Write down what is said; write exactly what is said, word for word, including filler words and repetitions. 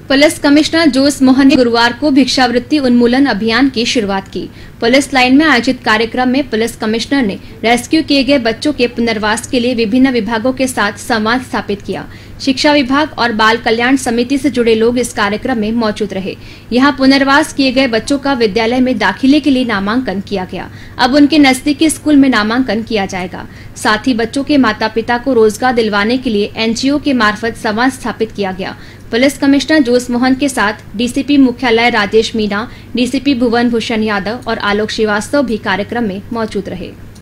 Police commissioner जोस मोहन ने गुरुवार को भिक्षावृत्ति उन्मूलन अभियान की शुरुआत की। पुलिस लाइन में आयोजित कार्यक्रम में पुलिस कमिश्नर ने रेस्क्यू किए गए बच्चों के पुनर्वास के लिए विभिन्न विभागों के साथ संवाद स्थापित किया। शिक्षा विभाग और बाल कल्याण समिति से जुड़े लोग इस कार्यक्रम में मौजूद रहे। यहां पुनर्वास किए गए बच्चों का विद्यालय में दाखिले के लिए नामांकन किया गया। अब उनके नजदीकी स्कूल में नामांकन किया जाएगा। साथ ही बच्चों के माता पिता को रोजगार दिलवाने के लिए एनजीओ के मार्फत संवाद स्थापित किया गया। पुलिस कमिश्नर जोस मोहन के साथ डीसीपी मुख्यालय राजेश मीणा, डीसीपी भुवन भूषण यादव और आलोक श्रीवास्तव भी कार्यक्रम में मौजूद रहे।